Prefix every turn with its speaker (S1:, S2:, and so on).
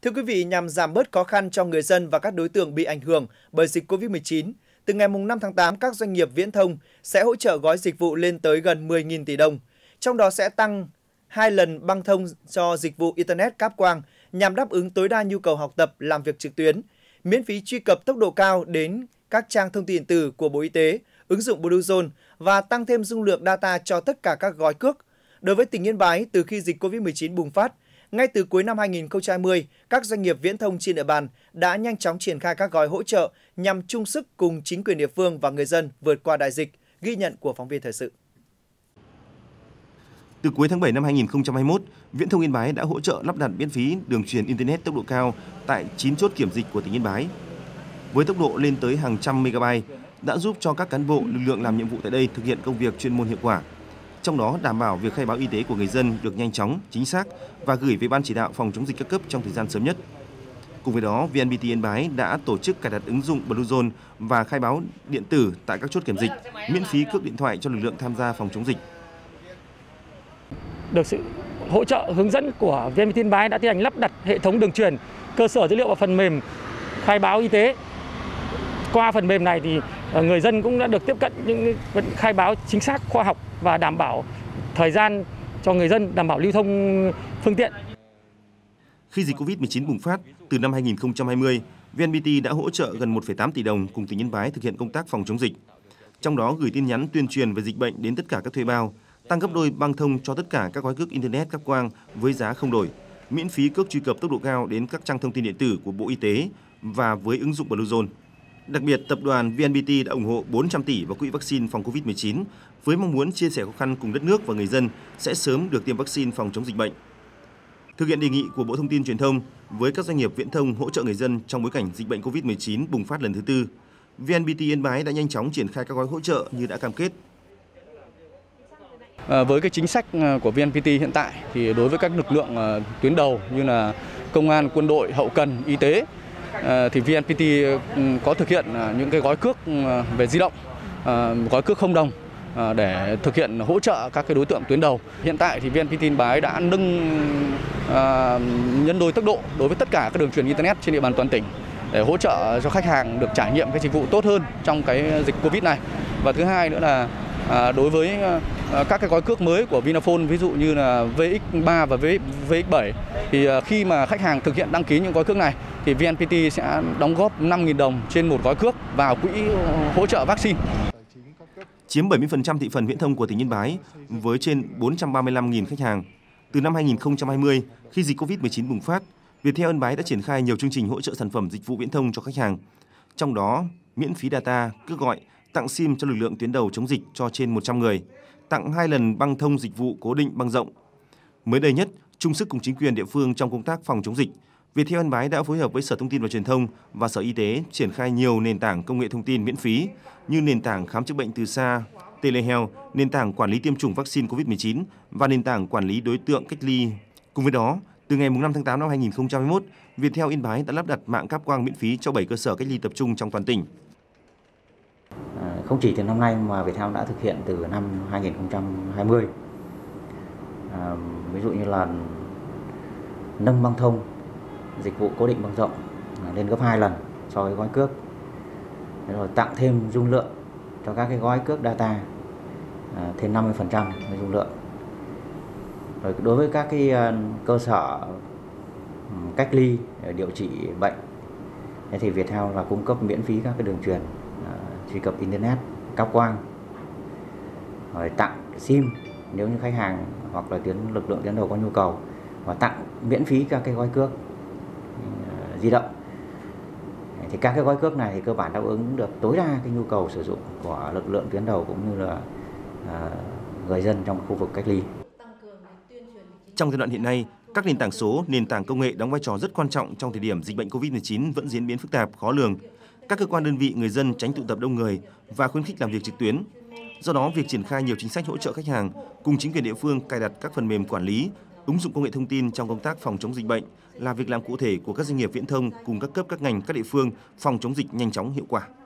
S1: Thưa quý vị, nhằm giảm bớt khó khăn cho người dân và các đối tượng bị ảnh hưởng bởi dịch COVID-19, từ ngày 5 tháng 8, các doanh nghiệp viễn thông sẽ hỗ trợ gói dịch vụ lên tới gần 10.000 tỷ đồng. Trong đó sẽ tăng 2 lần băng thông cho dịch vụ Internet cáp quang nhằm đáp ứng tối đa nhu cầu học tập, làm việc trực tuyến, miễn phí truy cập tốc độ cao đến các trang thông tin điện tử của Bộ Y tế, ứng dụng Bluezone và tăng thêm dung lượng data cho tất cả các gói cước. Đối với tỉnh Yên Bái, từ khi dịch COVID-19 bùng phát, ngay từ cuối năm 2020, các doanh nghiệp viễn thông trên địa bàn đã nhanh chóng triển khai các gói hỗ trợ nhằm chung sức cùng chính quyền địa phương và người dân vượt qua đại dịch, ghi nhận của phóng viên thời sự.
S2: Từ cuối tháng 7 năm 2021, Viễn thông Yên Bái đã hỗ trợ lắp đặt miễn phí đường truyền Internet tốc độ cao tại 9 chốt kiểm dịch của tỉnh Yên Bái. Với tốc độ lên tới hàng trăm megabyte, đã giúp cho các cán bộ, lực lượng làm nhiệm vụ tại đây thực hiện công việc chuyên môn hiệu quả. Trong đó đảm bảo việc khai báo y tế của người dân được nhanh chóng, chính xác và gửi về Ban chỉ đạo phòng chống dịch các cấp trong thời gian sớm nhất. Cùng với đó, VNPT Yên Bái đã tổ chức cài đặt ứng dụng Bluezone và khai báo điện tử tại các chốt kiểm dịch, miễn phí cước điện thoại cho lực lượng tham gia phòng chống dịch.
S3: Được sự hỗ trợ hướng dẫn của VNPT Yên Bái đã tiến hành lắp đặt hệ thống đường truyền, cơ sở dữ liệu và phần mềm khai báo y tế. Qua phần mềm này thì người dân cũng đã được tiếp cận những khai báo chính xác, khoa học và đảm bảo thời gian cho người dân, đảm bảo lưu thông phương tiện.
S2: Khi dịch Covid-19 bùng phát, từ năm 2020, VNPT đã hỗ trợ gần 1,8 tỷ đồng cùng tỉnh Yên Bái thực hiện công tác phòng chống dịch. Trong đó gửi tin nhắn tuyên truyền về dịch bệnh đến tất cả các thuê bao, tăng gấp đôi băng thông cho tất cả các gói cước Internet cáp quang với giá không đổi, miễn phí cước truy cập tốc độ cao đến các trang thông tin điện tử của Bộ Y tế và với ứng dụng Bluezone. Đặc biệt, tập đoàn VNPT đã ủng hộ 400 tỷ vào quỹ vaccine phòng Covid-19 với mong muốn chia sẻ khó khăn cùng đất nước và người dân sẽ sớm được tiêm vaccine phòng chống dịch bệnh. Thực hiện đề nghị của Bộ Thông tin Truyền thông với các doanh nghiệp viễn thông hỗ trợ người dân trong bối cảnh dịch bệnh Covid-19 bùng phát lần thứ tư, VNPT Yên Bái đã nhanh chóng triển khai các gói hỗ trợ như đã cam kết.
S4: Với cái chính sách của VNPT hiện tại thì đối với các lực lượng tuyến đầu như là công an, quân đội, hậu cần, y tế thì VNPT có thực hiện những cái gói cước về di động, gói cước không đồng để thực hiện hỗ trợ các cái đối tượng tuyến đầu. Hiện tại thì VNPT Yên Bái đã nâng nhân đôi tốc độ đối với tất cả các đường truyền Internet trên địa bàn toàn tỉnh để hỗ trợ cho khách hàng được trải nghiệm cái dịch vụ tốt hơn trong cái dịch Covid này. Và thứ hai nữa là đối với các cái gói cước mới của Vinaphone, ví dụ như là VX3 và VX7 thì khi mà khách hàng thực hiện đăng ký những gói cước này thì VNPT sẽ đóng góp 5.000 đồng trên một gói cước vào quỹ hỗ trợ vaccine.
S2: Chiếm 70% thị phần viễn thông của tỉnh Yên Bái với trên 435.000 khách hàng. Từ năm 2020, khi dịch Covid-19 bùng phát, Viettel Yên Bái đã triển khai nhiều chương trình hỗ trợ sản phẩm dịch vụ viễn thông cho khách hàng. Trong đó, miễn phí data, cước gọi, tặng SIM cho lực lượng tuyến đầu chống dịch cho trên 100 người, tặng 2 lần băng thông dịch vụ cố định băng rộng. Mới đây nhất, chung sức cùng chính quyền địa phương trong công tác phòng chống dịch, Viettel Yên Bái đã phối hợp với Sở Thông tin và Truyền thông và Sở Y tế triển khai nhiều nền tảng công nghệ thông tin miễn phí như nền tảng khám chữa bệnh từ xa, Telehealth, nền tảng quản lý tiêm chủng vaccine COVID-19 và nền tảng quản lý đối tượng cách ly. Cùng với đó, từ ngày 5 tháng 8 năm 2021, Viettel Yên Bái đã lắp đặt mạng cáp quang miễn phí cho 7 cơ sở cách ly tập trung trong toàn tỉnh.
S5: Không chỉ từ năm nay mà Viettel đã thực hiện từ năm 2020. Ví dụ như là nâng băng thông dịch vụ cố định băng rộng lên gấp 2 lần so với gói cước, rồi tặng thêm dung lượng cho các cái gói cước data thêm 50% với dung lượng. Rồi đối với các cái cơ sở cách ly điều trị bệnh thì Viettel là cung cấp miễn phí các cái đường truyền truy cập Internet cáp quang, rồi tặng SIM nếu như khách hàng hoặc là lực lượng tuyến đầu có nhu cầu, và tặng miễn phí các cái gói cước di động. Thì các cái gói cước này thì cơ bản đáp ứng được tối đa cái nhu cầu sử dụng của lực lượng tuyến đầu cũng như là người dân trong khu vực cách ly.
S2: Trong giai đoạn hiện nay, các nền tảng số, nền tảng công nghệ đóng vai trò rất quan trọng trong thời điểm dịch bệnh Covid-19 vẫn diễn biến phức tạp, khó lường. Các cơ quan đơn vị, người dân tránh tụ tập đông người và khuyến khích làm việc trực tuyến. Do đó, việc triển khai nhiều chính sách hỗ trợ khách hàng cùng chính quyền địa phương cài đặt các phần mềm quản lý, ứng dụng công nghệ thông tin trong công tác phòng chống dịch bệnh là việc làm cụ thể của các doanh nghiệp viễn thông cùng các cấp các ngành các địa phương phòng chống dịch nhanh chóng hiệu quả.